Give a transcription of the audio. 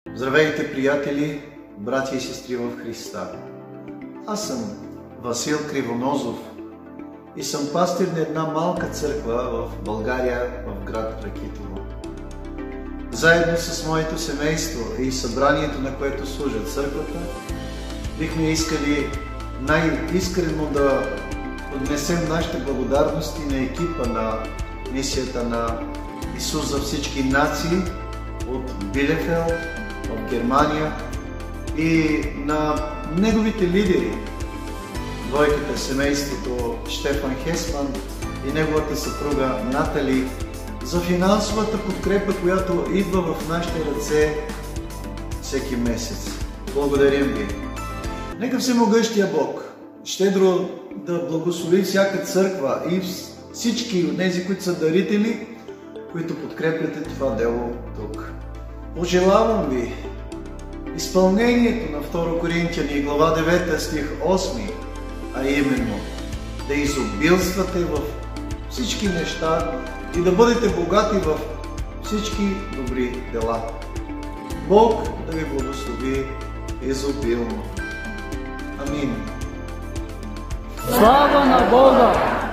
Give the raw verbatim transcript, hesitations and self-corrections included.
Здравейте, приятели, братя и сестри в Христа! Аз съм Васил Кривонозов и съм пастир на една малка църква в България, в град Ракитово. Заедно с моето семейство и събранието, на което служа църквата, бихме искали най-искрено да поднесем нашите благодарности на екипа на мисията на Исус за всички нации от Билефелд в Германия и на неговите лидери, двойката, семейството Штефан Хесман и неговата съпруга Натали, за финансовата подкрепа, която идва в нашите ръце всеки месец. Благодарим ви! Нека Всемогъщия Бог щедро да благослови всяка църква и всички от тези, които са дарители, които подкрепяте това дело тук. Пожелавам ви изпълнението на втора Коринтияни, глава девета, стих осми, а именно да изобилствате в всички неща и да бъдете богати в всички добри дела. Бог да ви благослови изобилно. Амин. Слава на Бога!